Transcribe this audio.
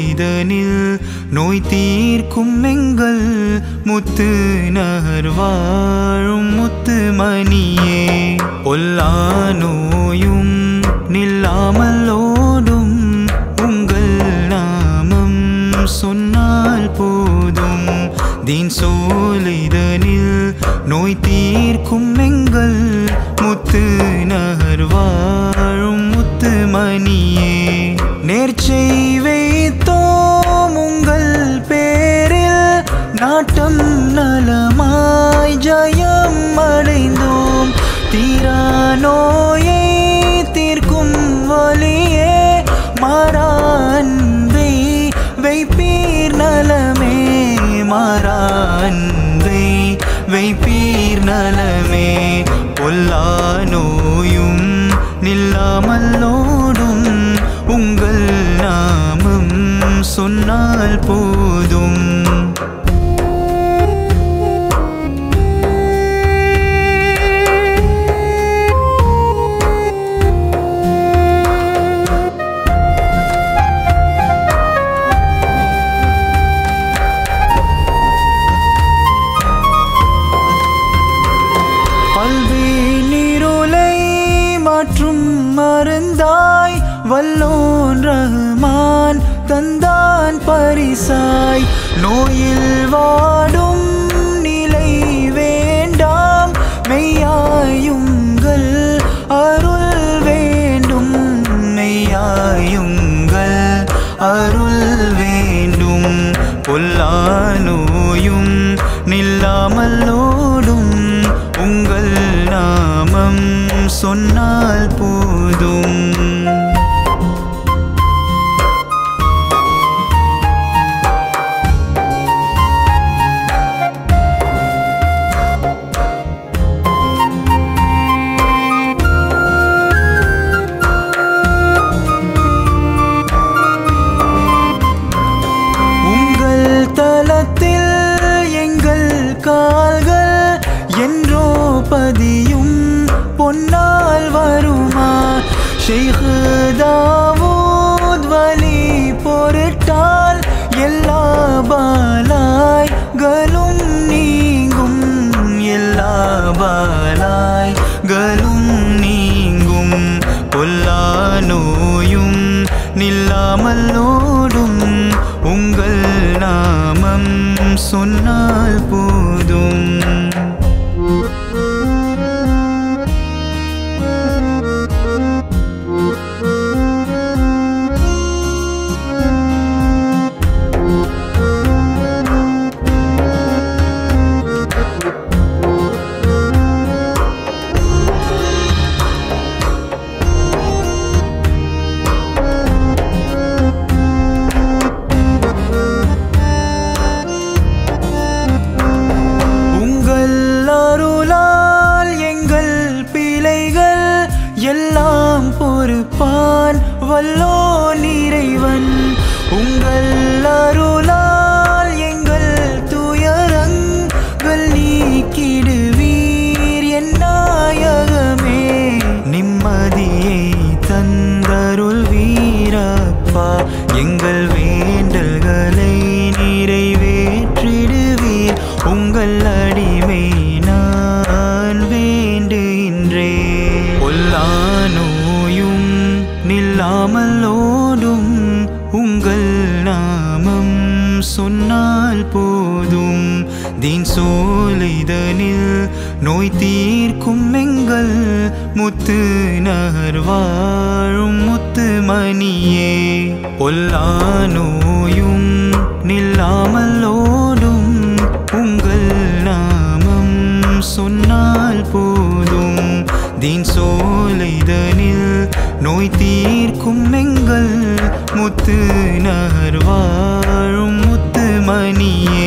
சோலைதனில் நோய் தீர்க்கும் எங்கள் முத்து நகர் வாழும் முத்து மணியே. பொல்லா நோயும் நில்லாமல் ஓடும் உங்கள் நாமம் சொன்னால் போதும். தீன் சோலைதனில் நோய் தீர்க்கும் எங்கள் முத்து நகர் வாழும் முத்து மணியே. நேர்ச்சை வைத்தோம் உங்கள் பேரில் நாட்டம் நலமாய் ஜயம் அடைந்தோம். தீரா நோயை தீர்க்கும் வலியே மாறா அன்பை வைப்பீர் நலமே. மாறா அன்பை வைப்பீர் நலமே. பொல்லா நோயும் நில்லாமல் ஓடும் உங்கள் நாமம் சொன்னால் போதும். மாற்றும் மருந்தாய் வல்லோன் ரஹ்மான் தந்தான் பரிசாய். நோயில் வாடும் நிலை வேண்டாம் மெய்யாயுங்கள் அருள் வேண்டும். மெய்யாயுங்கள் அருள் வேண்டும். பொல்லா நோயும் நில்லாமல் ஓடும் உங்கள் நாமம் சொன்னால் போதும். உங்கள் தலத்தில் எங்கள் கால்கள் என்றோ பதியும் பொன்னால் வருமா. ஷேக் தாவூத் வலி பொருட்டால் எல்லா பாலாய்களும் நீங்கும். எல்லா பாலாய்களும் நீங்கும். பொல்லா நோயும் நில்லாமல் ஓடும் உங்கள் நாமம் சொன்னால் போதும். எல்லாம் பொறுப்பான் வல்லோன் இறைவன். உங்கள் அருளால் எங்கள் துயரங்கள் நீக்கிடுவீர் என் நாயகமே. நிம்மதியை தந்தருள் வீரப்பா எங்கள் வேண்டல்களை நிறைவேற்றிடுவீர். உங்கள் அடிமை நான் வேண்டுகின்றேன். பொல்லா நோயும் நில்லாமல் ஓடும் உங்கள் நாமம் சொன்னால் போதும். தீன் சோலைதனில் நோய் தீர்க்கும் எங்கள் முத்து நகர் வாழும் முத்து மணியே. பொல்லா நோயும் நில்லாமல் ஓடும் உங்கள் நாமம் சொன்னால் போதும். தீன் சோலைதனில் நோய் தீர்க்கும் எங்கள் முத்து நகர் வாழும் முத்து மணியே.